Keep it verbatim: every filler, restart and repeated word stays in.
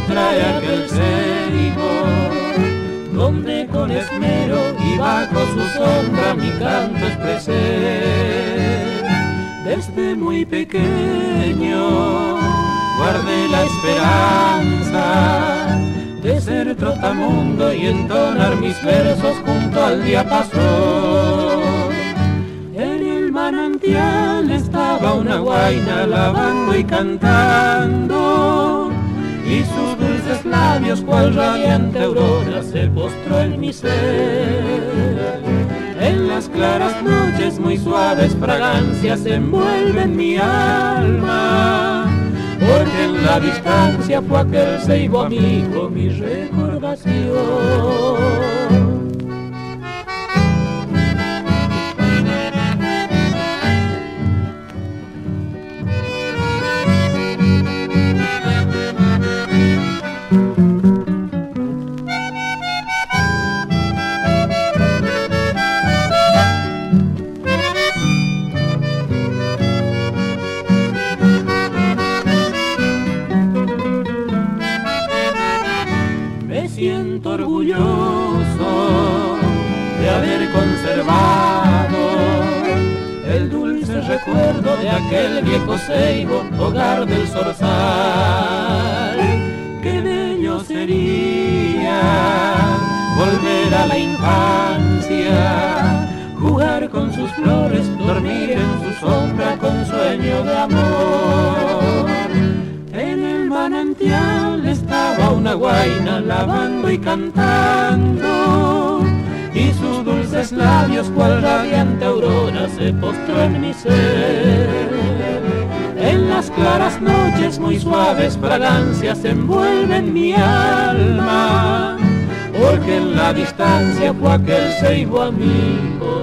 trae aquel ceibo, donde con esmero y bajo su sombra mi canto expresé. Desde muy pequeño guardé la esperanza de ser trotamundo y entonar mis versos junto al diapasón. En el manantial estaba una guaina lavando y cantando, y sus dulces labios cual radiante aurora se postró en mi ser. En las claras noches muy suaves fragancias envuelven mi alma, porque en la distancia fue aquel ceibo amigo mi recordación. Siento orgulloso de haber conservado el dulce recuerdo de aquel viejo ceibo, hogar del zorzal. Qué bello sería volver a la infancia, jugar con sus flores, dormir en su sombra con sueño de amor. En el manantial estaba una guaina lavando y cantando, y sus dulces labios cual radiante aurora se postró en mi ser. En las claras noches muy suaves fragancias envuelven mi alma, porque en la distancia fue aquel ceibo amigo